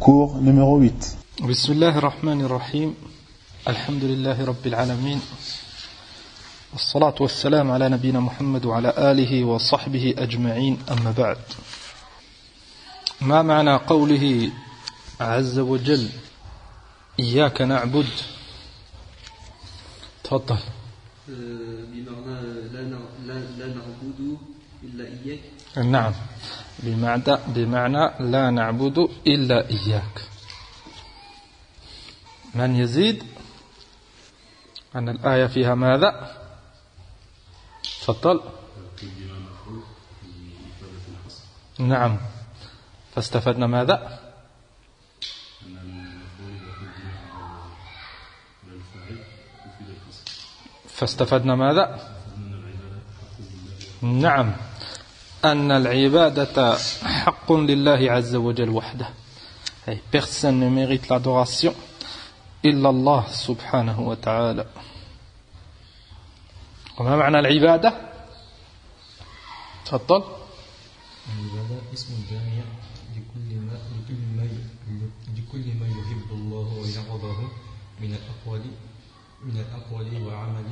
cours numéro 8. Bismillah ar-Rahman ar-Rahim. Alhamdulillahi Rabbil Alamin. Wassalatu wassalam ala nabina Muhammad wa ala alihi wa sahbihi ajma'in, amma ba'd. Ma ma'na qawlihi azza wa jal iyyaka na'bud. تفضل. بمعنى لا نعبد إلا إياك. نعم، بمعنى لا نعبد إلا إياك. من يزيد أن الآية فيها ماذا؟ تفضل. نعم، فاستفدنا ماذا؟ فاستفدنا ماذا؟ نعم، أن العبادة حق لله عز وجل وحده. Personne ne mérite l'adoration إلا الله سبحانه وتعالى. وما معنى العبادة؟ تفضل. العبادة اسم جامع لكل ما يحب الله ويرضاه من الأقوال وعمل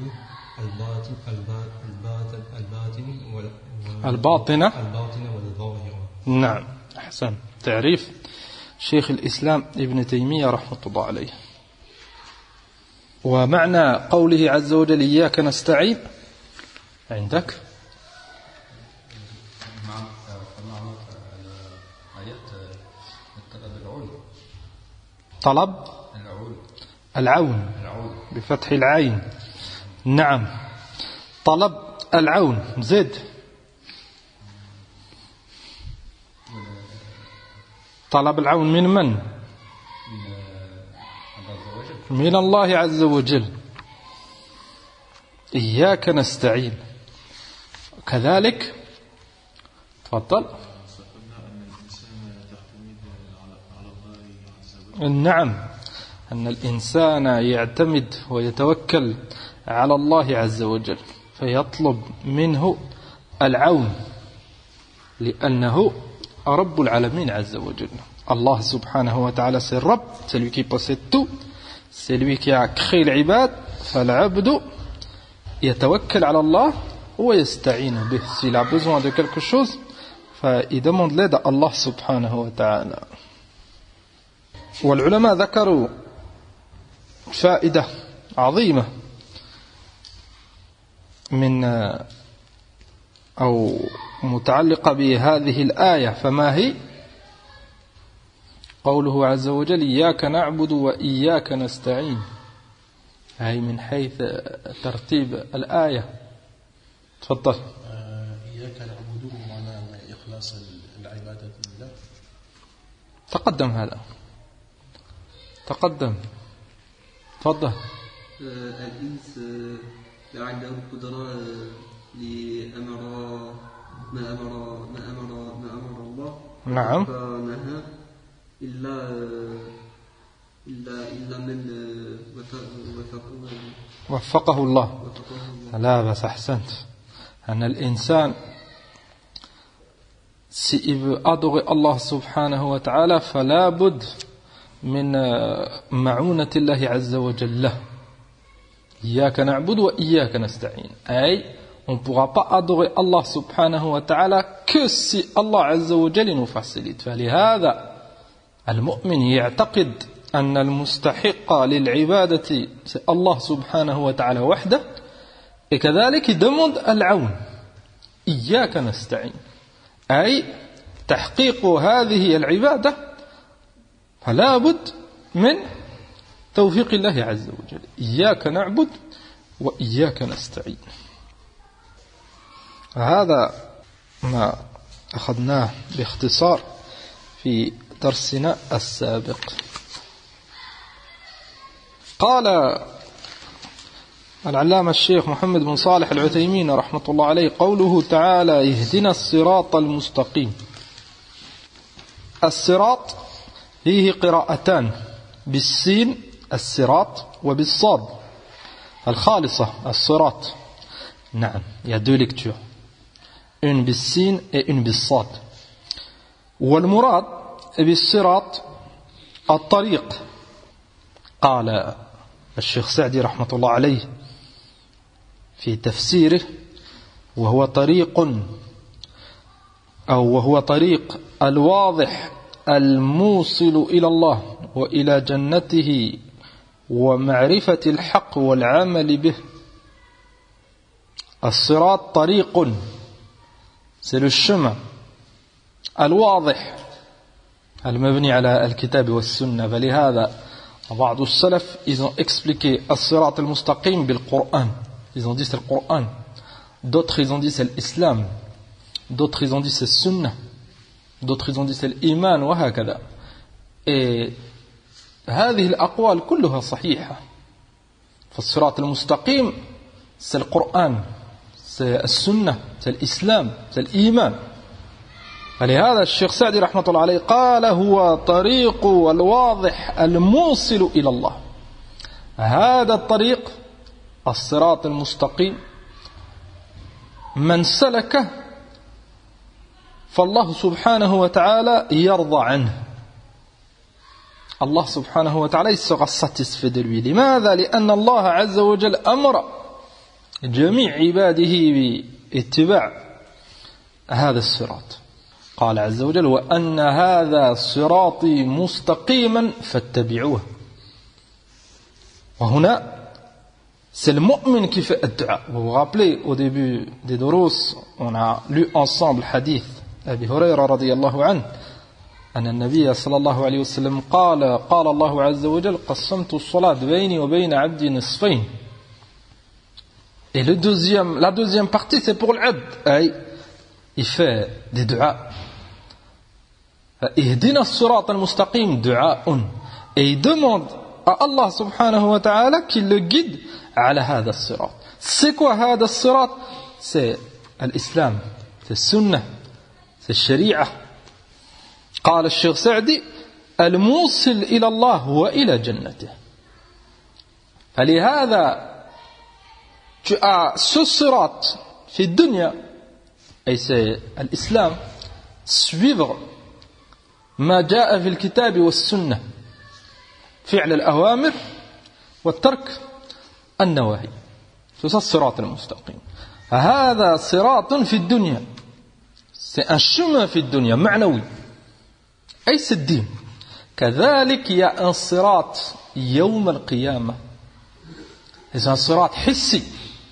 الباطنة والظاهرة. نعم، أحسن. تعريف شيخ الإسلام ابن تيمية رحمة الله عليه. ومعنى قوله عز وجل إياك نستعين عندك؟ طلب العون بفتح العين. نعم، طلب العون. زد. طلب العون من من؟ من الله عز وجل. إياك نستعين. كذلك تفضل. نعم، أن الإنسان يعتمد ويتوكل على الله عز وجل فيطلب منه العون لأنه رب العالمين عز وجل. Allah subhanahu wa ta'ala, c'est Rabb, c'est lui qui possède tout, c'est lui qui a créé l'ibad. فالعبد يتوكل على الله ويستعين به. S'il a besoin de quelque chose, il demande l'aide à Allah subhanahu wa ta'ala. والعلماء ذكروا فائدة عظيمة من أو متعلقة بهذه الآية. فما هي؟ قوله عز وجل إياك نعبد وإياك نستعين، هي من حيث ترتيب الآية. تفضل. إياك نعبد معنى إخلاص العبادة لله. تقدم هذا، تقدم. تفضل. الإنس عنده القدرة لأمر ما أمر الله. نعم. فنهى إلا من وفقه الله. لا بس أحسنت. أن الإنسان s'il veut adorer Allah subhanahu wa ta'ala فلا بد من معونة الله عز وجل له. إياك نعبد وإياك نستعين. أي on ne pourra pas adorer Allah subhanahu wa ta'ala que si Allah عز وجل nous facilite. فلهذا المؤمن يعتقد أن المستحق للعبادة c'est Allah subhanahu wa ta'ala وحده. Et كذلك demande العون. إياك نستعين أي تحقيق هذه العبادة فلا بد من توفيق الله عز وجل. إياك نعبد وإياك نستعين. هذا ما أخذناه باختصار في درسنا السابق. قال العلامة الشيخ محمد بن صالح العثيمين رحمة الله عليه قوله تعالى اهدنا الصراط المستقيم. الصراط فيه قراءتان، بالسين الصراط وبالصاد الخالصة الصراط. نعم، il y a deux lectures, une بالسين et une بالصاد. والمراد بالصراط الطريق قال الشيخ سعدي رحمة الله عليه في تفسيره وهو طريق الواضح الموصل إلى الله وإلى جنته ومعرفة الحق والعمل به. الصراط طريق, c'est le chemin الواضح المبني على الكتاب والسنة. فلهذا بعض السلف ils ont expliqué الصراط المستقيم بالقرآن. Ils ont dit c'est le Coran. D'autres ils ont dit c'est l'islam. D'autres ils ont dit c'est sunna. D'autres ils ont dit c'est l'iman وهكذا. Et هذه الأقوال كلها صحيحة. فالصراط المستقيم c'est le Coran, c'est السنة, c'est l'islam, c'est l'iman. فلهذا الشيخ سعدي رحمة الله عليه قال هو طريق الواضح الموصل إلى الله. هذا الطريق الصراط المستقيم من سلكه فالله سبحانه وتعالى يرضى عنه. Allah subhanahu wa ta'ala il sera satisfait de lui. لماذا؟ لأن الله عز وجل أمر جميع عباده باتباع هذا الصراط. قال عز وجل وأن هذا صراطي مستقيما فاتبعوه. وهنا c'est le mu'min qui fait الدعاء. Vous vous rappelez au début des durus on a lu ensemble hadith أبي هريرة رضي الله عنه أن النبي صلى الله عليه وسلم قال الله عز وجل قسمت الصلاة بيني وبين عبدي نصفين. Et la deuxième partie c'est pour l'abd. Il fait des du'as. اهدنا الصراط المستقيم دعاء. Et il demande à Allah subhanahu wa ta'ala qu'il le guide على هذا الصراط. C'est quoi هذا الصراط? C'est l'islam, c'est la sunna, c'est الشريعة. قال الشيخ سعدي الموصل إلى الله وإلى جنته. فلهذا tu as ce sirat في الدنيا et c'est l'islam, suivre ما جاء في الكتاب والسنة فعل الأوامر والترك النواهي. c'est ça الصراط المستقيم. هذا صراط في الدنيا, c'est un chemin في الدنيا معنوي أي c'est الدين. كذلك il y a un صراط يوم القيامة, c'est un صراط حسي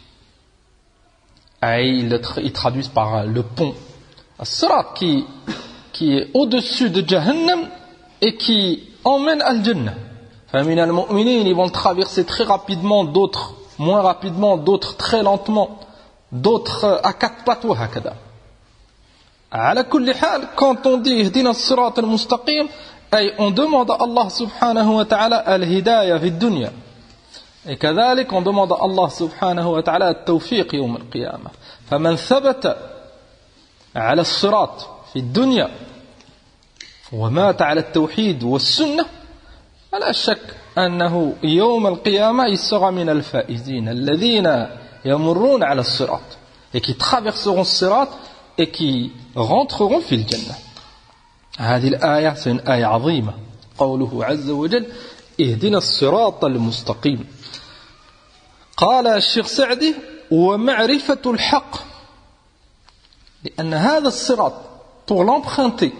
أي ils traduisent par le pont. الصراط qui est au-dessus de Jahannam et qui emmène à Al-Jannah. فمن المؤمنين ils vont traverser très rapidement, d'autres moins rapidement, d'autres très lentement, d'autres à quatre pattes وهكذا. على كل حال quand on dit اهدنا الصراط المستقيم أي on demande à Allah subhanahu wa ta'ala al-hidayah في الدنيا. Et كذلك on demande à Allah subhanahu wa ta'ala التوفيق يوم القيامة. فمن ثبت على الصراط في الدنيا ومات على التوحيد والسنة فلا شك أنه يوم القيامة il sera من الفائزين الذين يمرون على الصراط et qui traverseront الصراط et qui rentreront في الجنة. هذه الآية c'est une آية عظيمة. قوله عز وجل اهدنا الصراط المستقيم. قال الشيخ سعدي ومعرفة الحق لأن هذا الصراط pour l'emprunter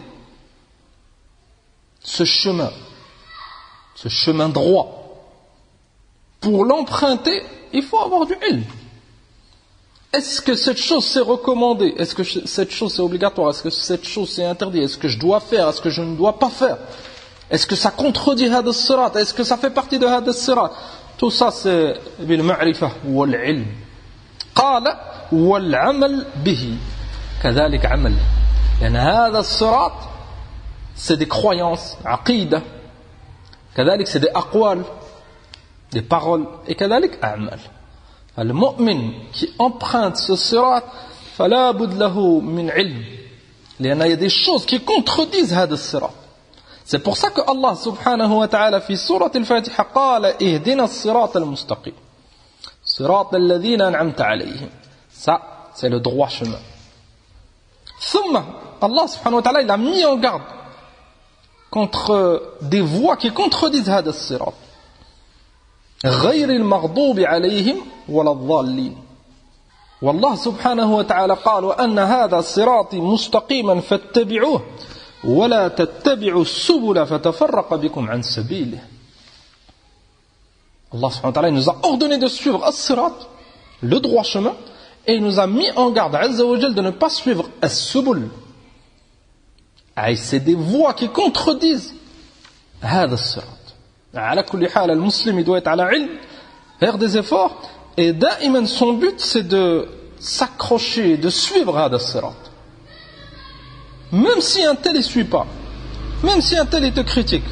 ce chemin droit, pour l'emprunter il faut avoir du ilm. Est-ce que cette chose c'est recommandé? Est-ce que cette chose c'est obligatoire? Est-ce que cette chose c'est interdit? Est-ce que je dois faire? Est-ce que je ne dois pas faire? Est-ce que ça contredit هذا الصراط? Est-ce que ça fait partie de هذا الصراط? Tout ça c'est بالمعرفة والعلم. قال والعمل به كذلك عمل. لأن هذا الصراط c'est des croyances, عقيدة, كذلك c'est des أقوال, des paroles, et كذلك أعمال. Le mu'min qui emprunte ce sirat, فلا بد له من علم, لأن il y a des choses qui contredisent هذا الصراط. C'est pour ça que Allah subhanahu wa ta'ala في سورة الفاتحة قال اهدنا الصراط المستقيم صراط الذين أنعمت عليهم. Ça c'est le droit chemin. ثم Allah subhanahu wa ta'ala il a mis en garde contre des voix qui contredisent هذا الصراط غير المغضوب عليهم ولا الضالين والله سبحانه وتعالى قال وأن هذا صراطي مستقيما فاتبعوه ولا تتبعوا السبل فتفرق بكم عن سبيله. Allah subhanahu wa ta'ala nous a ordonné de suivre as-sirat, le droit chemin, et il nous a mis en garde azza wa jal de ne pas suivre as-subul. C'est des voies qui contredisent هذا الصراط. على كل حال المسلم doit être à la ilm, faire des efforts, et دائما son but c'est de s'accrocher, de suivre هذا الصراط. Même si un tel ne suit pas, même si un tel te critique,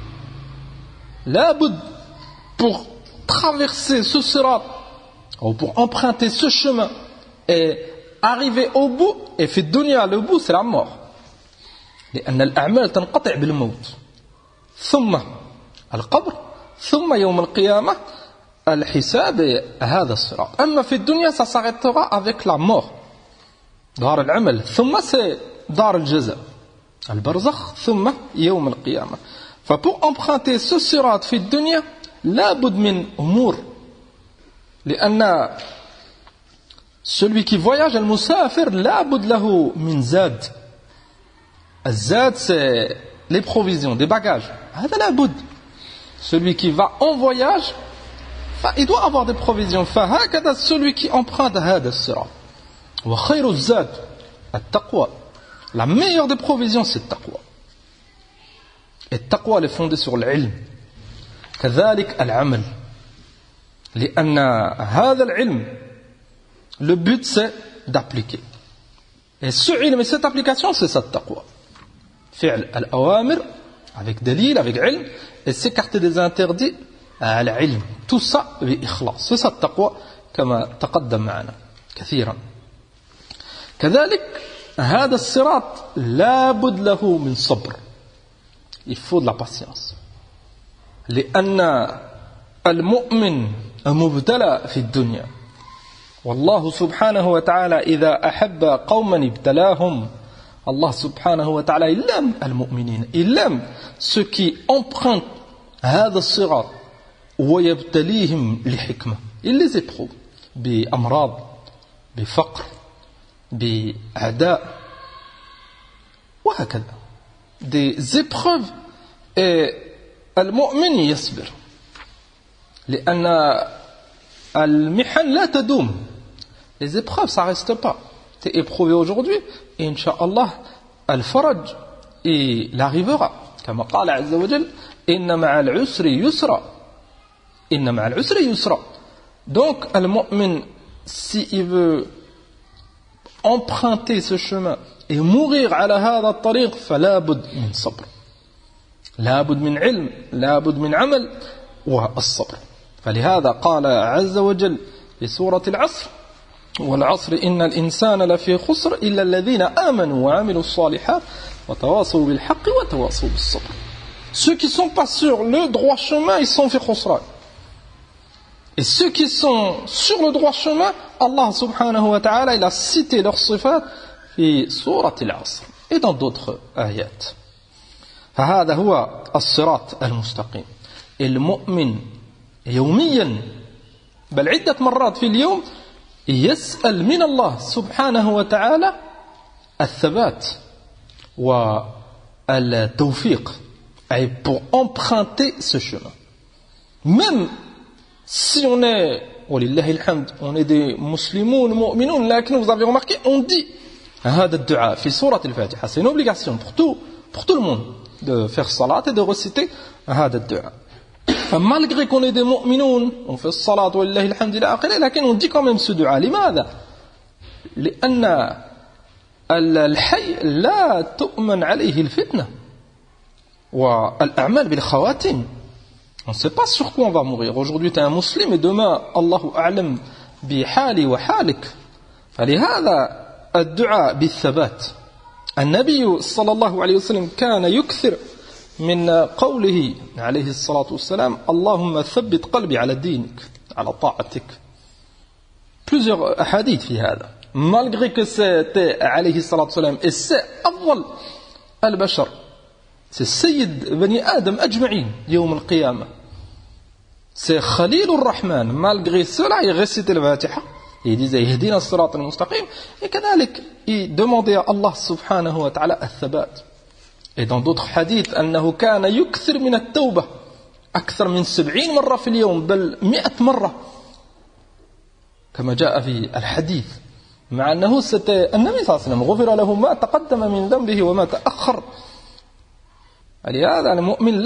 la boud pour traverser ce sirat, ou pour emprunter ce chemin, et arriver au bout, et في الدنيا le bout c'est la mort. لأن الأعمال تنقطع بالموت. ثم القبر, ثم يوم القيامة, الحساب هذا الصراط. أما في الدنيا ça s'arrêtera avec la mort. دار العمل, ثم c'est دار الجزاء. البرزخ, ثم يوم القيامة. فpour emprunter ce sirat في الدنيا, لا بد من أمور. لأن celui qui voyage, المسافر, لا بد له من زاد. الزاد c'est les provisions, des bagages. هذا لا بد. Celui qui va en voyage, il doit avoir des provisions. فهكذا celui qui emprunte هذا الصراط. وخير الزاد التقوى. La meilleure des provisions c'est le taqwa. Et le taqwa est fondé sur l'ilm. كذلك العمل. لأن هذا العلم, le but c'est d'appliquer. Et ce ilm et cette application c'est ça le taqwa. فعل الأوامر avec دليل, avec علم, et s'écarter des interdits على علم. Tout ça بإخلاص. C'est ça le taqwa كما تقدم معنا كثيرا. كذلك هذا الصراط لا بد له من صبر. Il faut de la patience. لأن المؤمن مبتلى في الدنيا. والله سبحانه وتعالى إذا أحب قوما ابتلاهم. Allah subhanahu wa ta'ala, il aime al-mu'minin, il aime ceux qui empruntent هذا الصراط ويبتليهم لحكمة. Il les éprouve بأمراض, بفقر, بأعداء, وهكذا. Des épreuves, et المؤمن يصبر. لأن المحن لا تدوم. Les épreuves, ça ne reste pas. Tu es éprouvé aujourd'hui, et Inch'Allah, al-faraj, il arrivera. Comme قال عز وجل, إن مع العسر يسرا. إن مع العسر يسرا. Donc, al-mu'min, s'il veut emprunter ce chemin et mourir على هذا الطريق, فلا بد من صبر. لا بد من علم, لا بد من عمل, والصبر. فلهذا قال عز وجل في سورة العصر, والعصر إن الإنسان لفي خسر إلا الذين آمنوا وعملوا الصالحات وتواصوا بالحق وتواصوا بالصبر. Ceux qui sont pas sur le droit chemin, ils sont fi khusran. Et ceux qui sont sur le droit chemin, Allah subhanahu wa ta'ala, il a cité leurs sifat fi surat al-Asr et dans d'autres ayats. فهذا هو الصراط المستقيم. المؤمن يوميا بل عدة مرات في اليوم يسأل من الله سبحانه وتعالى الثبات والتوفيق, et pour emprunter ce chemin. Même si on est, ولله الحمد, on est des musulmans, mu'minun, لكن vous avez remarqué, on dit هذا الدعاء في سورة الفاتحة. C'est une obligation pour tout le monde de faire salat et de réciter هذا الدعاء. Malgré qu'on est des mu'minoun, on fait salat ولله الحمد إلى آخره, لكن on dit quand même ce dua. لماذا؟ لأن الحي لا تؤمن عليه الفتنة والأعمال بالخواتم. On ne sait pas sur quoi on va mourir. Aujourd'hui tu es un musulman et demain Allahu a'lam بحالي وحالك. فلهذا الدعاء بالثبات. النبي صلى الله عليه وسلم كان يكثر من قوله عليه الصلاة والسلام اللهم ثبت قلبي على دينك على طاعتك. Plusieurs hadiths في هذا. Malgré que c'était عليه الصلاة والسلام et c'est أفضل البشر c'est Sayyid Bani Adam Ajma'in, Yawm al-Qiyamah. C'est Khalil al-Rahman. Malgré cela, il récitait le Fatiha. Il disait Ihdina as-sirat al-mustaqim. Et كذلك, il demandait à Allah subhanahu wa ta'ala al-thabat. Et dans d'autres hadiths, أنه كان يكثر من التوبة أكثر من 70 مرة في اليوم بل 100 مرة كما جاء في الحديث مع أنه النبي صلى الله عليه وسلم غفر له ما تقدم من ذنبه وما تأخر. لهذا المؤمن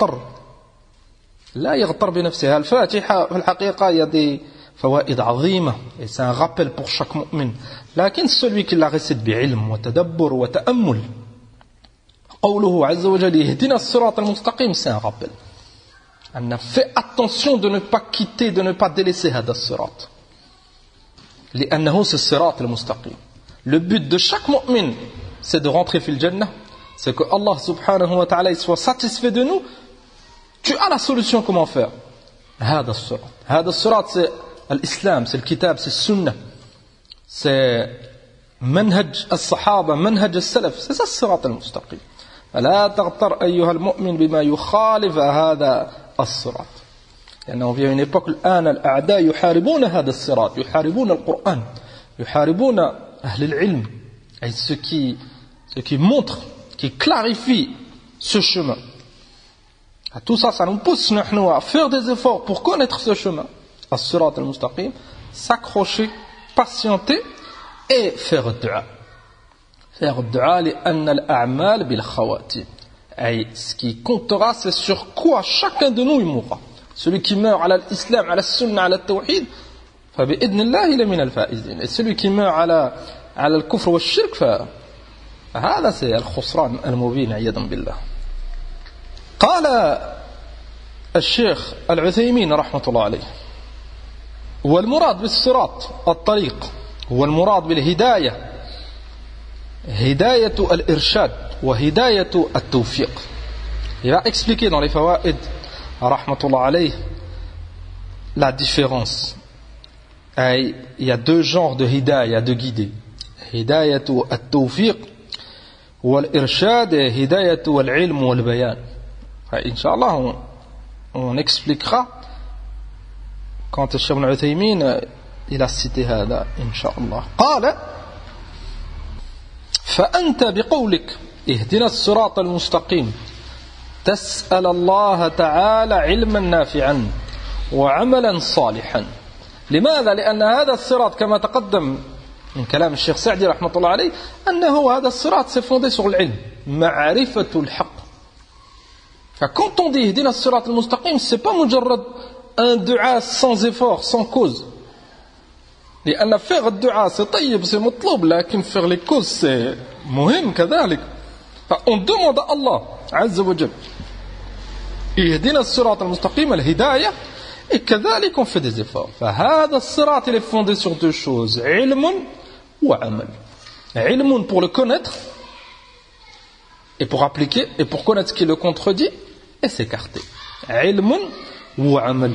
لا يغتر بنفسه. الفاتحة في الحقيقة il y a des فوائد عظيمة et c'est un rappel pour chaque mu'min. لكن celui qui la récite بعلم وتدبر وتأمل قوله عز وجل يهدنا الصراط المستقيم, c'est un rappel. On a fait attention de ne pas quitter, de ne pas délaisser هذا الصراط. لأنه c'est الصراط المستقيم. Le but de chaque mu'min, c'est de rentrer في الجنة, c'est que Allah subhanahu wa ta'ala soit satisfait de nous. Tu as la solution, comment faire? هذا الصراط. هذا الصراط c'est l'islam, c'est le kitab, c'est le sunnah, c'est منهج الصحابة, منهج السلف, c'est ça الصراط المستقيم. فلا تغتر أيها المؤمن بما يخالف هذا الصراط. لأنه في une époque الآن الأعداء يحاربون هذا الصراط, يحاربون القرآن, يحاربون أهل العلم, et ceux qui montrent, qui clarifient ce chemin. Tout ça, ça nous pousse nous à faire des efforts pour connaître ce chemin, as-sirat al-mustaqim, s'accrocher, patienter et faire dua. Faire dua لأن الأعمال بالخواتيم. Et ce qui comptera, c'est sur quoi chacun de nous il mourra. Celui qui meurt à l'islam, à la sunna, à la tawhid, فبإذن الله il est من الفائزين. Et celui qui meurt على الكفر والشرك, فهذا c'est الخسران المبين عياذا بالله. قال الشيخ العثيمين رحمة الله عليه والمراد بالصراط الطريق والمراد بالهداية هداية الإرشاد وهداية التوفيق. Il va expliquer dans les fawaid رحمة الله عليه la différence. Il y a deux genres de hidayah, de guider. هداية التوفيق والإرشاد هداية العلم والبيان. Inch'Allah, on expliquera quand le Cheikh Ibn Uthaymin il a cité هذا Inch'Allah. قال فأنت بقولك اهدنا الصراط المستقيم تسأل الله تعالى علما نافعا وعملا صالحا. لماذا؟ لأن هذا الصراط كما تقدم من كلام الشيخ سعدي رحمة الله عليه أنه هذا الصراط c'est fondé sur العلم, معرفة الحق. Quand on dit Ihdina as-sirat al-mustaqim, c'est pas مجرد un dua sans effort, sans cause. لأن faire le dua c'est طيب, c'est مطلوب, لكن faire les causes c'est مهم كذلك. On demande à Allah عز وجل Ihdina as-sirat al-mustaqim, al-hidayah, et كذلك on fait des efforts. فهذا الصراط il est fondé sur deux choses, علم وعمل. علم pour le connaître et pour appliquer, et pour connaître ce qui le contredit et s'écarter. علم وعمل.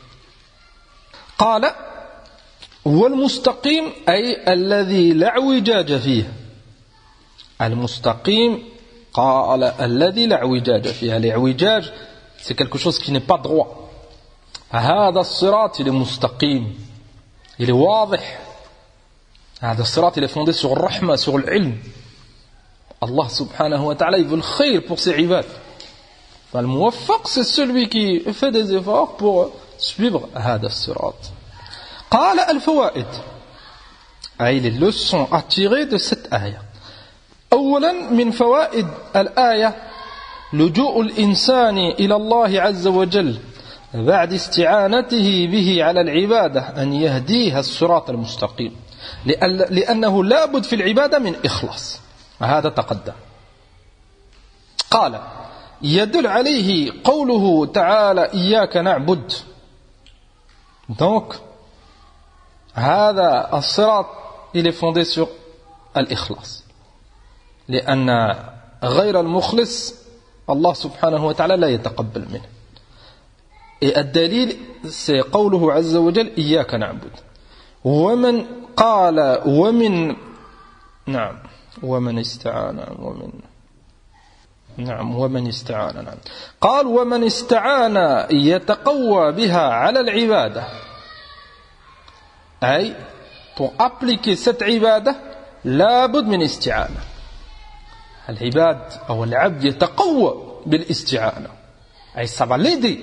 قال والمستقيم أي الذي لا اعوجاج فيه. المستقيم قال الذي لا اعوجاج فيه. الاعوجاج c'est quelque chose qui n'est pas droit. هذا الصراط il est مستقيم, il est واضح. هذا الصراط il est fondé sur الرحمة, sur العلم. Allah subhanahu wa ta'ala il veut le khayr pour ses ibad. Le muwaffaq c'est celui qui fait des efforts pour suivre هذا الصراط. قال الفوائد أي les leçons à tirer de cette ayah. أولا من فوائد الآية لجوء الإنسان إلى الله عز وجل بعد استعانته به على العبادة أن يهديها الصراط المستقيم, لأنه لا بد في العبادة من إخلاص. هذا تقدم. قال يدل عليه قوله تعالى إياك نعبد. Donc هذا الصراط il est fondé sur الإخلاص, لأن غير المخلص الله سبحانه وتعالى لا يتقبل منه. Et الدليل c'est قوله عز وجل إياك نعبد. ومن قال ومن نعم ومن استعان نعم ومن استعان نعم. قال ومن استعان يتقوى بها على العبادة أي pour appliquer cette عبادة لابد من استعانة. العباد أو العبد يتقوى بالاستعانة أي ça va l'aider.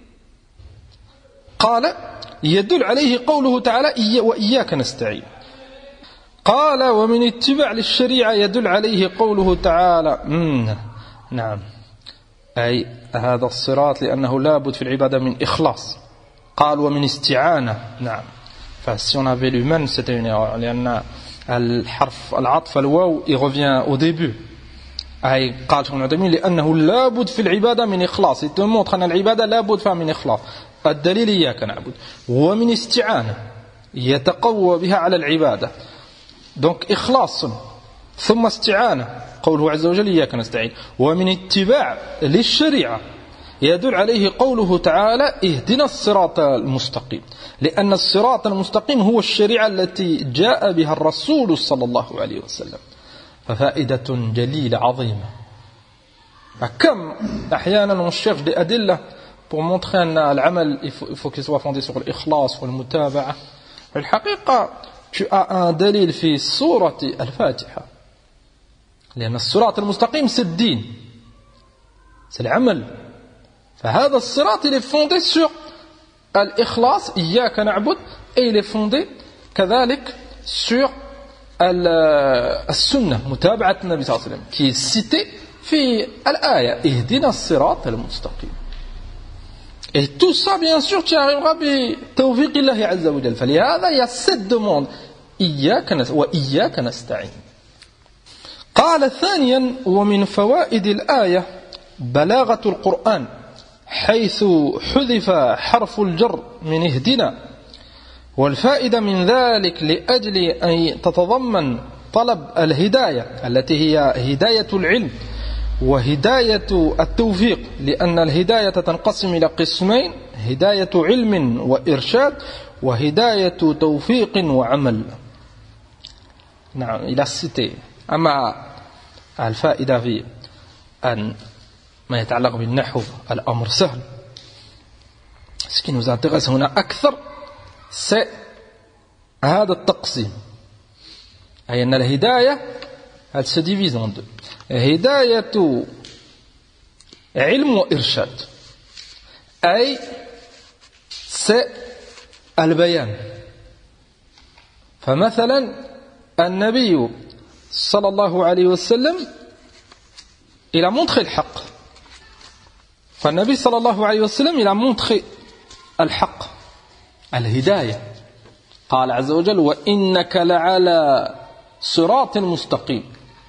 قال يدل عليه قوله تعالى وإياك نستعين. قال ومن اتباع للشريعة يدل عليه قوله تعالى نعم أي هذا الصراط لأنه لابد في العبادة من إخلاص. قال ومن استعانة نعم فسي on avait lu من c'était une erreur لأن الحرف العطف الواو il revient au début أي قال شيخ العثيمين لأنه لابد في العبادة من إخلاص. il te montre أن العبادة لابد فيها من إخلاص. الدليل إياك نعبد. ومن استعانة يتقوى بها على العبادة donc إخلاص ثم استعانة قوله عز وجل إياك نستعين. ومن اتباع للشريعة يدل عليه قوله تعالى اهدنا الصراط المستقيم لأن الصراط المستقيم هو الشريعة التي جاء بها الرسول صلى الله عليه وسلم. ففائدة جليلة عظيمة. كم أحيانا on cherche des أدلة pour montrer أن العمل il faut qu'il soit fondé sur الإخلاص والمتابعة. في الحقيقة tu as un دليل في سورة الفاتحة لأن الصراط المستقيم c'est الدين c'est العمل. فهذا الصراط il est fondé sur الإخلاص إياك نعبد et il est fondé كذلك sur السنة متابعة النبي صلى الله عليه وسلم qui est cité في الآية اهدنا الصراط المستقيم. Et tout ça bien sûr tu arriveras بتوفيق الله عز وجل. فلهذا il y a cette demande وإياك نستعين. قال ثانيا ومن فوائد الآية بلاغة القرآن حيث حذف حرف الجر من اهدنا والفائدة من ذلك لأجل أن تتضمن طلب الهداية التي هي هداية العلم وهداية التوفيق لأن الهداية تنقسم إلى قسمين هداية علم وإرشاد وهداية توفيق وعمل. نعم إلى الستة. أما الفائدة في أن ما يتعلق بالنحو الأمر سهل. Ce qui nous intéresse هنا أكثر c'est هذا التقسيم أي أن الهداية elle se divise en deux. هداية علم وإرشاد أي c'est البيان. فمثلا النبي صلى الله عليه وسلم il a montré الحق. فالنبي صلى الله عليه وسلم il a montré الحق الهداية. قال عز وجل وإنك لعلى صراط مستقيم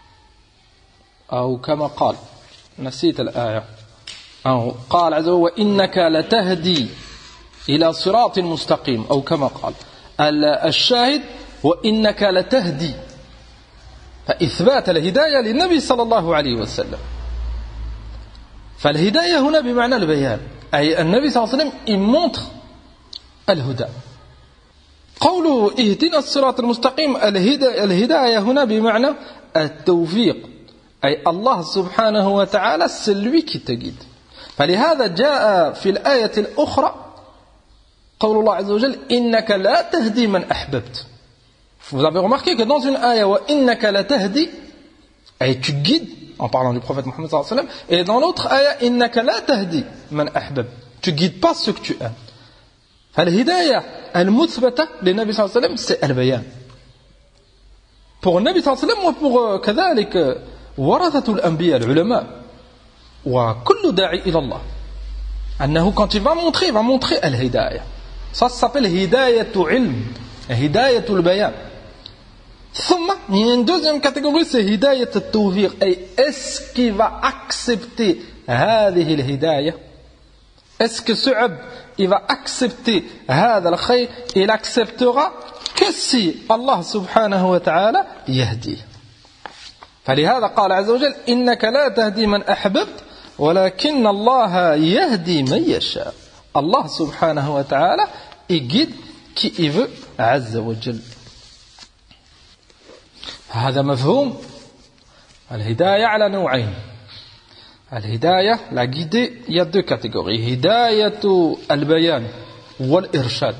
أو كما قال نسيت الآية أو قال عز وجل وإنك لتهدي إلى صراط مستقيم أو كما قال. الشاهد وإنك لتهدي فإثبات الهداية للنبي صلى الله عليه وسلم. فالهداية هنا بمعنى البيان أي النبي صلى الله عليه وسلم il montre الهدى. قوله اهدنا الصراط المستقيم الهداية هنا بمعنى التوفيق أي الله سبحانه وتعالى celui qui te guide. فلهذا جاء في الآية الأخرى قول الله عز وجل إنك لا تهدي من أحببت. Vous avez remarqué que dans une ayah وإنك لا تهدي أي tu guides en parlant du prophète Mohammed sallallahu alayhi wa sallam et dans l'autre ayah إنك لا تهدي من أحببت tu guides pas ceux que tu aimes. فالهداية المثبتة للنبي صلى الله عليه وسلم c'est البيان. Pour النبي صلى الله عليه وسلم وبور كذلك ورثة الأنبياء العلماء وكل داعي إلى الله أنه quand il va montrer الهداية. Ça s'appelle هداية علم هداية البيان. ثم il y a une deuxième catégorie c'est هداية التوفيق أي est-ce qu'il va accepter هذه الهداية. Est-ce que ce عبد il va accepter هذا الخير. Il acceptera que si Allah subhanahu wa ta'ala يهديه. فلهذا قال عز وجل إنك لا تهدي من أحببت ولكن الله يهدي من يشاء. Allah subhanahu wa ta'ala il guide qui il veut عز وجل. هذا مفهوم الهداية على نوعين. Al-hidayah, la guidée, il y a deux catégories. Hidayatu al-bayan ou al-irshad.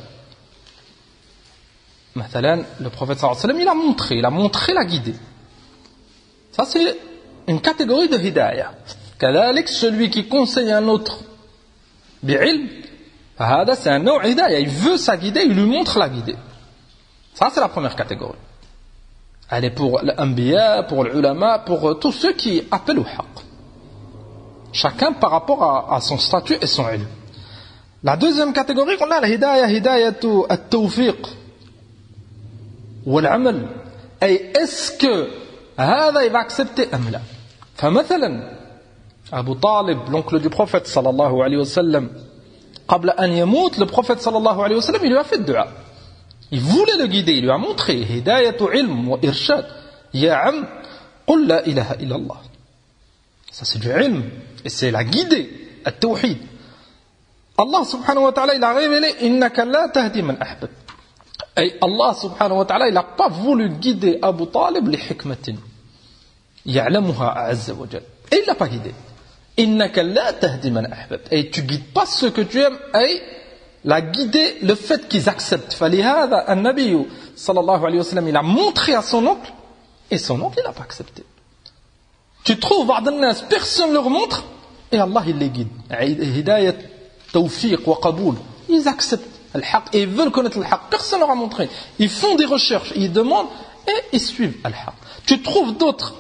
Mathalan, le prophète sallallahu alayhi wa sallam, il a montré la guidée. Ça, c'est une catégorie de hidayah. Kadalik, celui qui conseille un autre bi'ilm, c'est un nom hidayah. Il veut sa guidée, il lui montre la guidée. Ça, c'est la première catégorie. Elle est pour l'anbiya, pour l'ulama, pour tous ceux qui appellent au haqq. Chacun par rapport à son statut et son ilm. La deuxième catégorie, on a la hidayah, hidayatu at-tawfiq wal-amal. Et est-ce que هذا il va accepter am la? فمثلا Abu Talib, l'oncle du prophète sallallahu alayhi wa sallam, قبل أن يموت, le prophète sallallahu alayhi wa sallam, il lui a fait dua. Il voulait le guider, il lui a montré hidayatu ilm wa irshad. Ya am, qul la ilaha illallah. Ça c'est du ilm et c'est la guidée, at-tawhid. Allah subhanahu wa ta'ala, il a révélé innaka la tahdi man ahbab. Et Allah subhanahu wa ta'ala, il n'a pas voulu guider Abu Talib li hikmatin ya'lamuha a'azza wa jal. Et il l'a pas guidé. Innaka la tahdi man ahbab. Et tu guides pas ceux que tu aimes. Et la guider, le fait qu'ils acceptent. Falihada an-nabi sallallahu alayhi wa sallam, il a montré à son oncle et son oncle il n'a pas accepté. Tu trouves personne ne leur montre et Allah il les guide. Hidayat, tawfiq wa qaboul. Ils acceptent le haqq et ils veulent connaître le haqq. Personne ne leur a montré. Ils font des recherches, ils demandent et ils suivent le haqq. Tu trouves d'autres,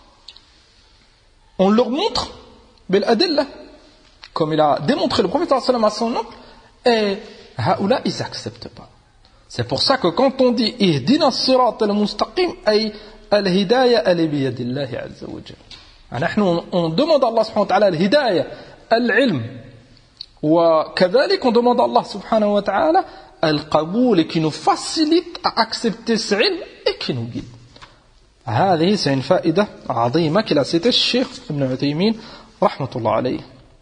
on leur montre bil adillah, comme il a démontré le prophète sallallahu alayhi wa sallam à son oncle, et haoula ils n'acceptent pas. C'est pour ça que quand on dit ihdina as-sirat al-mustaqim, ay al-hidayah elle est biyadillahi azza wa jalla. On demande à Allah subhanahu wa ta'ala al-hidayah, al-ilm, wa kadhalik on demande à Allah subhanahu wa ta'ala al-qaboul, qui nous facilite à accepter ce ilm et qui nous guide. هذه c'est une faïda عظيمة qu'il a cité Cheikh Ibn Uthaymin رحمة الله عليه.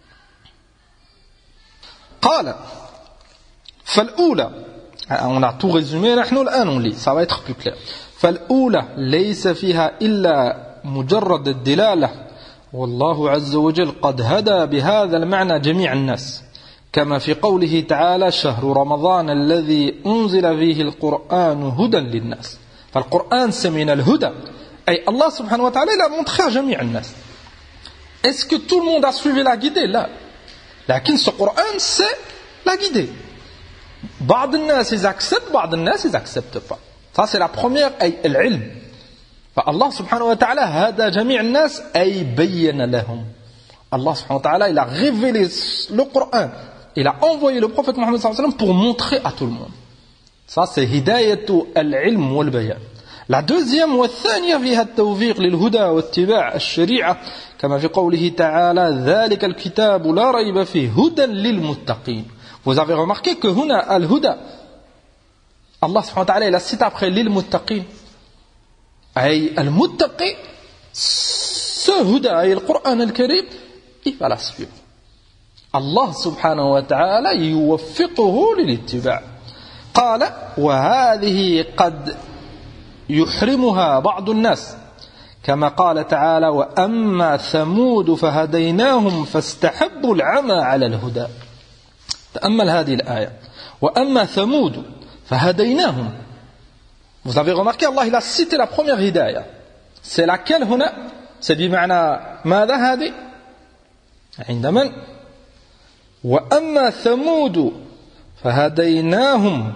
قال فالأولى, on a tout résumé, نحن الآن on lit, ça va être plus clair. فالأولى ليس فيها إلا مجرد الدلالة والله عز وجل قد هدى بهذا المعنى جميع الناس كما في قوله تعالى شهر رمضان الذي أنزل فيه القرآن هدى للناس. فالقرآن c'est من الهدى. Et Allah subhanahu wa ta'ala il a montré à جميع الناس. Est-ce que tout le monde a suivi la guidée? Là. Lakin ce Coran c'est la guidée. بعض الناس ils acceptent, بعض الناس ils acceptent pas. Ça c'est la première, أي العلم. فالله سبحانه وتعالى هدى جميع الناس أي بين لهم. Allah subhanahu wa ta'ala il a révélé le Coran. Il a envoyé le prophète Mohammed sallallahu alayhi wa sallam pour montrer à tout le monde. Ça c'est hidayatu al-ilm wal-bayan. La deuxième والثانية فيها التوفيق للهدى واتباع الشريعة كما في قوله تعالى ذلك الكتاب لا ريب فيه هدى للمتقين. Vous avez remarqué que هنا al-huda, Allah subhanahu wa ta'ala il a cité après للمتقين. أي المتقي ce huda et le Coran al-Karim il va la suivre. Allah subhanahu wa ta'ala يوفقه للاتباع. قال وهذه قد يحرمها بعض الناس كما قال تعالى وأما ثمود فهديناهم فاستحبوا العمى على الهدى. تأمل هذه الآية وأما ثمود فهديناهم. Vous avez remarqué Allah il a cité la première hidayah. C'est laquelle هنا? C'est بمعنى ماذا هذه؟ عند من؟ وأما ثمود فهديناهم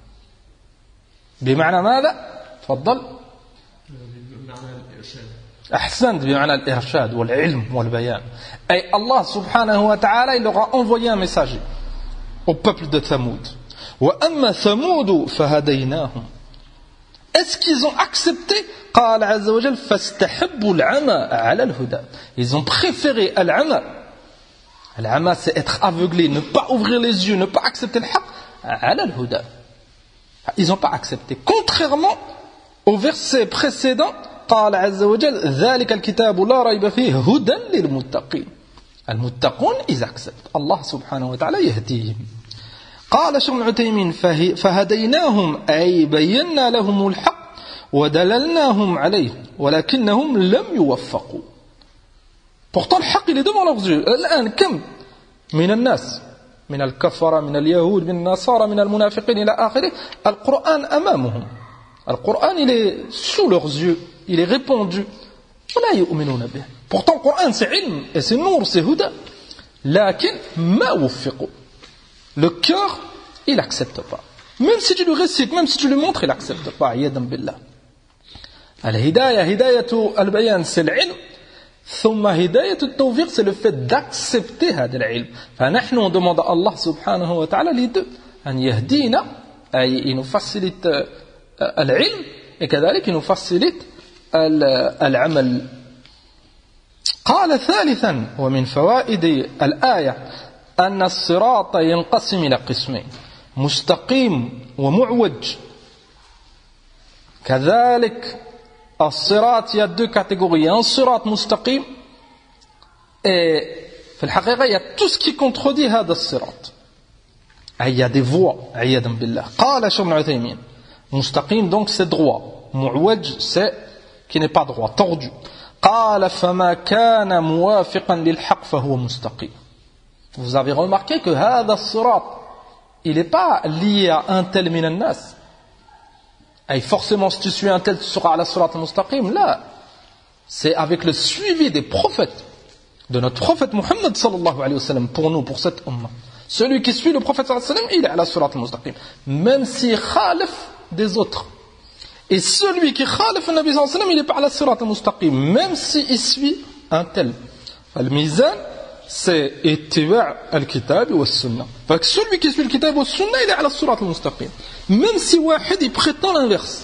بمعنى ماذا؟ تفضل. بمعنى الإرشاد. أحسنت, بمعنى الإرشاد والعلم والبيان. Et Allah subhanahu wa ta'ala il leur a envoyé un messager au peuple de Thamoud. وأما ثمود فهديناهم. Est-ce qu'ils ont accepté? قال عز وجل فاستحبوا العمى على الهدى. Ils ont préféré al-ama. Al-ama c'est être aveuglé, ne pas ouvrir les yeux, ne pas accepter le haqq. على الهدى. Ils n'ont pas accepté. Contrairement au verset précédent, قال عز وجل ذلك الكتاب لا ريب فيه هدى للمتقين. المتقون ils acceptent. Allah subhanahu wa ta'ala يهديهم. قال شيخ ابن عثيمين فهديناهم أي بينا لهم الحق ودللناهم عليه ولكنهم لم يوفقوا. Pourtant le haqq il est devant leurs yeux. الآن كم من الناس من الكفرة من اليهود من النصارى من المنافقين إلى آخره القرآن أمامهم. القرآن il est sous leurs yeux, il est répandu. ولا يؤمنون به. Pourtant le Coran c'est ilm et c'est nour, c'est huda. لكن ما وفقوا. Le cœur il accepte pas. Même si tu le récites, même si tu le montres, il accepte pas. عياذا بالله. الهداية هداية البيان c'est l'ilm. ثم هداية التوفيق c'est le fait d'accepter هذا العلم. فنحن on demande à Allah subhanahu wa ta'ala les deux. أن يهدينا أي il nous facilite العلم et كذلك il nous facilite العمل. قال ثالثا ومن فوائد الآية أن الصراط ينقسم إلى قسمين مستقيم ومعوج. كذلك الصراط il y a deux catégories. Un صراط مستقيم et في الحقيقة il y a tout ce qui contredit هذا الصراط. Il y a des voies عياذا بالله. قال شيخ ابن عثيمين مستقيم donc c'est droit, معوج c'est qui n'est pas droit, tordu. قال فما كان موافقا للحق فهو مستقيم. Vous avez remarqué que هذا الصراط il n'est pas lié à un tel من الناس. Et forcément si tu suis un tel tu seras à la sirat al-mustaqim. Là c'est avec le suivi des prophètes de notre prophète Muhammad sallallahu alayhi wa sallam pour nous, pour cette umma. Celui qui suit le prophète sallallahu alayhi wa sallam il est à la sirat al-mustaqim même s'il khalif des autres. Et celui qui khalif le Nabi sallallahu alayhi wa sallam il est pas à la sirat al-mustaqim même s'il suit un tel. Al-mizan c'est ittiba' al-kitab wa al-sunnah. Fait que celui qui suit le kitab wa al-sunnah il est à la sirat al-mustaqim même si wahid il prétend l'inverse.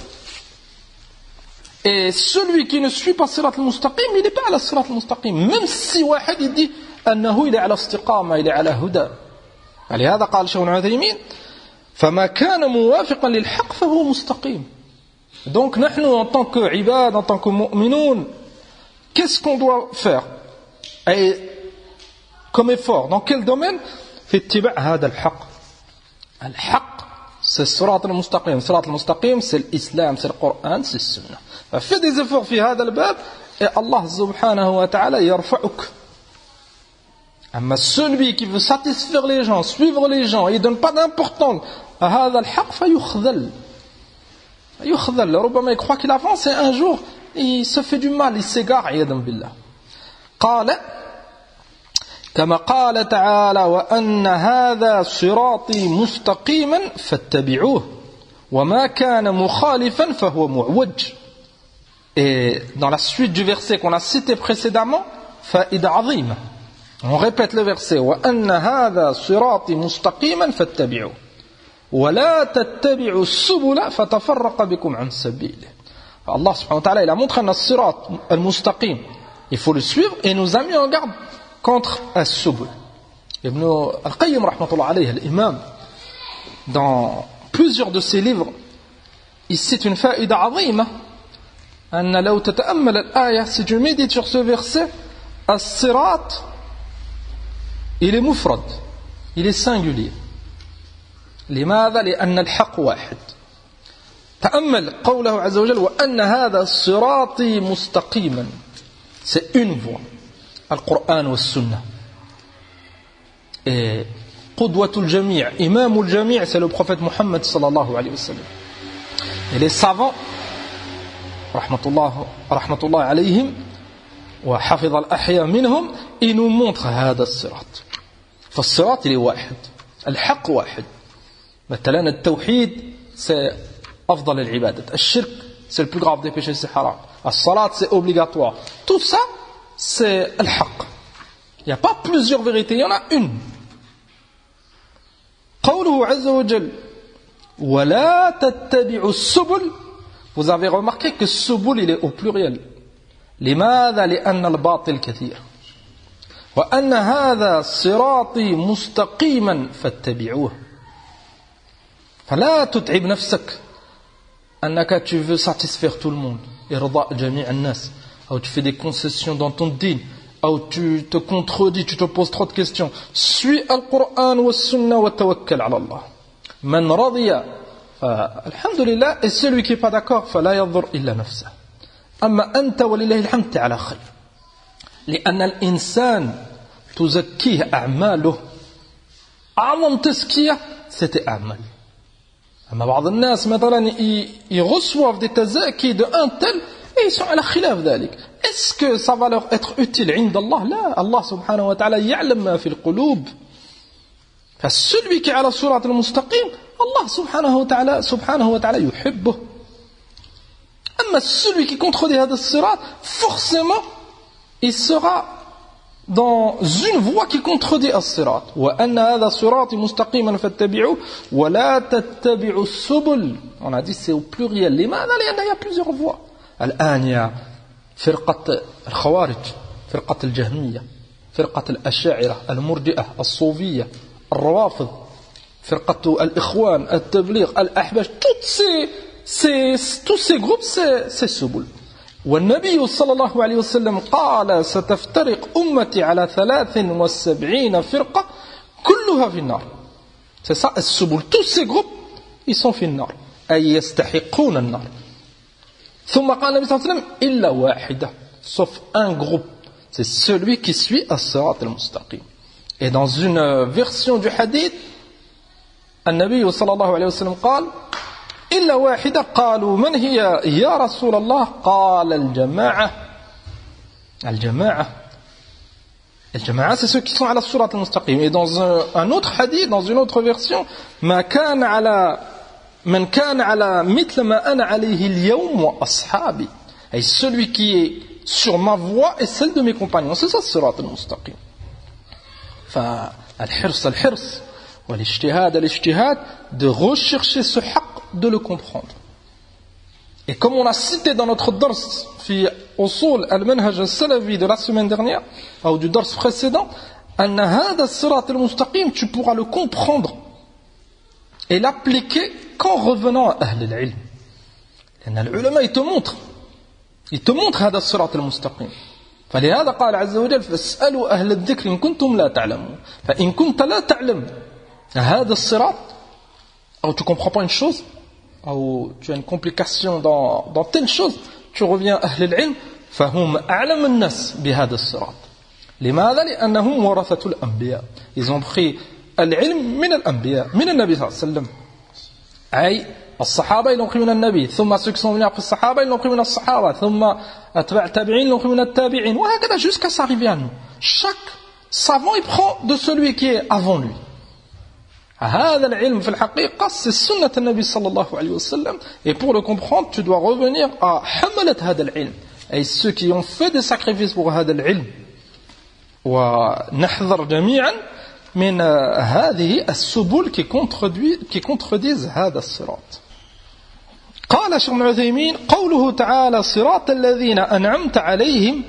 Et celui qui ne suit pas sirat al-mustaqim il n'est pas à la sirat al-mustaqim même si wahid il dit annahu il est à l'istiqama, il est à la huda. لهذا قال شيخ ابن عثيمين فما كان موافقا للحق فهو مستقيم. Donc nous en tant que ibad, en tant que mu'minoun, qu'est-ce qu'on doit faire et comme effort dans quel domaine? في اتباع هذا الحق. الحق c'est الصراط المستقيم. الصراط المستقيم c'est l'islam, c'est le Coran, c'est le sunna. Fais des efforts في هذا الباب et Allah subhanahu wa ta'ala يرفعك. أما celui qui veut satisfaire les gens, suivre les gens, il ne donne pas d'importance à هذا الحق فيخذل. يخذل. ربما il croit qu'il avance et un jour il se fait du mal, il s'égare. عياذا بالله. قال كما قال تعالى وأن هذا صراطي مستقيما فاتبعوه وما كان مخالفا فهو معوج. Et dans la suite du verset qu'on a cité précédemment, فائدة عظيمة. On répète le verset وأن هذا صراطي مستقيما فاتبعوه ولا تتبعوا السبل فتفرق بكم عن سبيله. Allah subhanahu wa ta'ala il a montré un sirat al-mustaqim. Il faut le suivre et nous a mis en garde contre as-subul. Ibn al-Qayyim rahmatullah alayhi, l'imam, dans plusieurs de ses livres, il cite une faïda azima. أن لو تتأمل الآية, si tu médites sur ce verset, as-sirat, il est mufrad, il est singulier. لماذا؟ لأن الحق واحد. تأمل قوله عز وجل وأن هذا صراطي مستقيما. C'est une voie. القرآن والسنة. Et قدوة الجميع, إمام الجميع, c'est le prophète Muhammad sallallahu alayhi wa sallam. Et les savants, رحمة الله عليهم وحفظ الأحياء منهم, ils nous montrent هذا الصراط. فالصراط il est واحد. الحق واحد. مثلا التوحيد c'est أفضل العبادة. الشرك c'est le plus grave des péchés, c'est haram. الصلاة c'est obligatoire. Tout ça c'est الحق. Il n'y a pas plusieurs vérités, il y en a une. قوله عز وجل ولا تتبعوا السبل. Vous avez remarqué que subul il est au pluriel. لماذا؟ لأن الباطل كثير. وأن هذا صراطي مستقيما فاتبعوه. فلا تتعب نفسك أنك tu veux satisfaire tout le monde. إرضاء جميع الناس. Ou tu fais des concessions dans ton din. Ou tu te contredis, tu te poses trop de questions. Suis al-Qur'an wa sunna wa tawakkal ala Allah. Man radiya alhamdulillah, et celui qui n'est pas d'accord, فلا يضر إلا نفسه. أما أنت ولله الحمد على خير. لأن الإنسان تزكيه أعماله أعظم تزكية c'était أعمال. أما بعض الناس مثلا يغصوا des تزكي de un tel et ils sont على خلاف ذلك. Est-ce que ça va leur être utile عند الله؟ لا. Allah subhanahu wa ta'ala يعلم ما في القلوب. فالسلوي qui est على الصراط المستقيم Allah subhanahu wa ta'ala يحبه. أما celui qui contredit هذا الصراط forcément il sera dans une voie qui contredit الصراط. وأن هذا صراطي مستقيما فاتبعوه ولا تتبعوا السبل. On a dit c'est au pluriel. لماذا؟ لأن il y a plusieurs voies. الآن يا فرقة الخوارج، فرقة الجهمية، فرقة الأشاعرة، المرجئة، الصوفية، الروافض، فرقة الإخوان، التبليغ، الأحباش، tous ces groupes c'est سبل. والنبي صلى الله عليه وسلم قال ستفترق أمتي على 73 فرقة كلها في النار. C'est ça السبل. Tous ces groupes ils sont في النار أي يستحقون النار. ثم قال النبي صلى الله عليه وسلم إلا واحدة sauf un groupe, c'est celui qui suit الصراط المستقيم. Et dans une version du hadith النبي صلى الله عليه وسلم قال إلا واحدة قالوا من هي يا رسول الله قال الجماعة c'est ceux qui sont على الصراط المستقيم. Et dans un autre hadith, dans une autre version من كان على مثل ما أنا عليه اليوم وأصحابي, et celui qui est sur ma voie et celle de mes compagnons, c'est ça الصراط المستقيم. فالحرص والاجتهاد de rechercher ce haqq, de le comprendre. Et comme on a cité dans notre dars في أصول المنهج السلفي de la semaine dernière ou du dars précédent, أن هذا الصراط المستقيم tu pourras le comprendre et l'appliquer qu'en revenant à أهل العلم. لأن العلماء ils te montrent هذا الصراط المستقيم. فلهذا قال عز وجل فاسألوا أهل الذكر إن كنتم لا تعلمون. فإن كنت لا تعلم هذا الصراط ou tu comprends pas une chose ou tu as une complication dans telle chose, tu reviens à أهل العلم فهم أعلم الناس بهذا الصراط. لماذا؟ لأنهم ورثة الأنبياء. Ils ont pris العلم من الأنبياء من النبي صلى الله عليه وسلم. أي الصحابة ils l'ont pris من النبي, ثم ceux qui sont venus après الصحابة ils l'ont pris من الصحابة, ثم أتباع التابعين ils l'ont pris من التابعين, وهكذا jusqu'à s'arriver à nous. Chaque savant il prend de celui qui est avant lui. هذا العلم في الحقيقة c'est سنة النبي صلى الله عليه وسلم. Et pour le comprendre tu dois revenir à حملة هذا العلم, et ceux qui ont fait des sacrifices pour هذا العلم. ونحذر جميعا من هذه السبل qui contredisent هذا الصراط. قال شيخ ابن عثيمين قوله تعالى صراط الذين أنعمت عليهم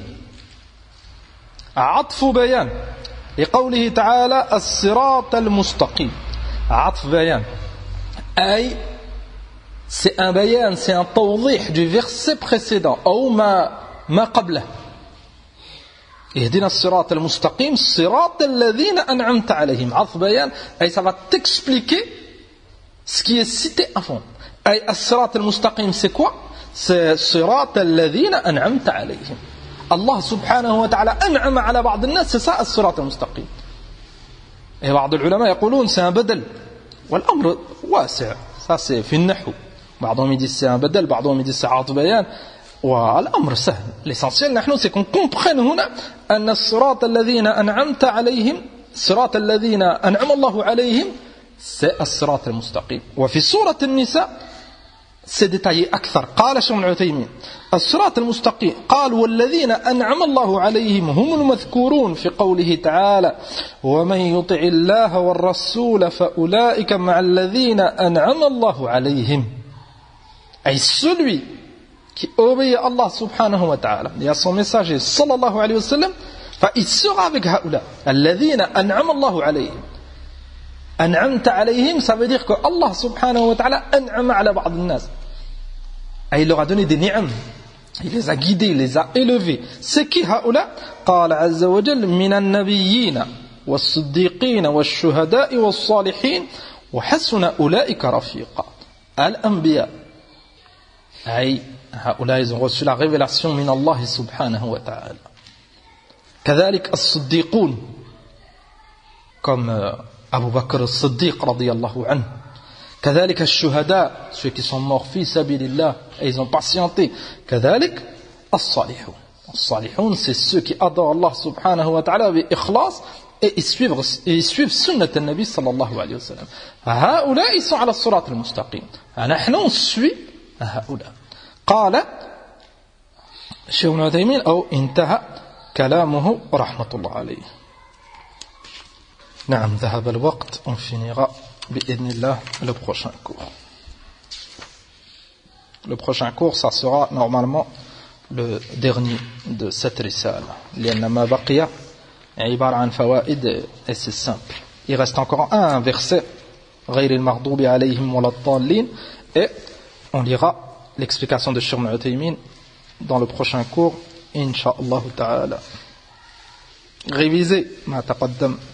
عطف بيان لقوله تعالى الصراط المستقيم. عطف بيان أي c'est un bayan, c'est un توضيح du verset précédent أو ما قبله. اهدنا الصراط المستقيم صراط الذين أنعمت عليهم. عطف بيان أي ça va t'expliquer ce qui est cité avant. أي الصراط المستقيم c'est quoi? C'est صراط الذين أنعمت عليهم. Allah subhanahu wa ta'ala أنعم على بعض الناس, c'est ça الصراط المستقيم. Et بعض العلماء يقولون c'est un بدل, والأمر واسع, ça c'est في النحو. بعضهم يدي c'est un بدل, بعضهم يدي c'est عطف بيان, والأمر سهل. L'essentiel نحن c'est qu'on comprenne هنا أن الصراط الذين أنعمت عليهم صراط الذين أنعم الله عليهم c'est الصراط المستقيم. وفي سورة النساء c'est détaillé أكثر. قال شيخ ابن عثيمين الصراط المستقيم قال والذين أنعم الله عليهم هم المذكورون في قوله تعالى ومن يطع الله والرسول فأولئك مع الذين أنعم الله عليهم. أي celui qui obéit à Allah subhanahu wa ta'ala et à son messager sallallahu alayhi wa sallam, il sera avec هؤلاء الذين أنعم الله عليهم. أنعمت عليهم ça veut dire que Allah subhanahu wa ta'ala أنعم على بعض الناس, et il leur a donné des ni'am, il les a guidés, il les a élevés. C'est qui هؤلاء؟ قال عز وجل من النبيين والصديقين والشهداء والصالحين وحسن أولئك رفيقا. الأنبياء أي هؤلاء ils ont reçu la révélation من الله سبحانه وتعالى. كذلك الصديقون comme Abu Bakr al-Siddiq radiyallahu anhu. كذلك الشهداء, ceux qui sont morts fi sabilillah et ils ont patienté. كذلك الصالحون. الصالحون, c'est ceux qui adorent Allah subhanahu wa ta'ala avec ikhlas et ils suivent sunnat al-Nabi sallallahu alayhi wa sallam. هؤلاء ils sont على الصراط المستقيم. نحن on suit هؤلاء. قال الشيخ ابن عثيمين أو انتهى كلامه رحمة الله عليه. نعم ذهب الوقت, on finira بإذن الله le prochain cours. Le prochain cours, ça sera normalement le dernier de cette risale. لأن ما بقي عبارة عن فوائد et c'est simple. Il reste encore un verset غير المغضوب عليهم ولا الضالين et on lira l'explication de Cheikh Ibn Uthaymin dans le prochain cours, Inch'Allah ta'ala. Révisez ma taqaddam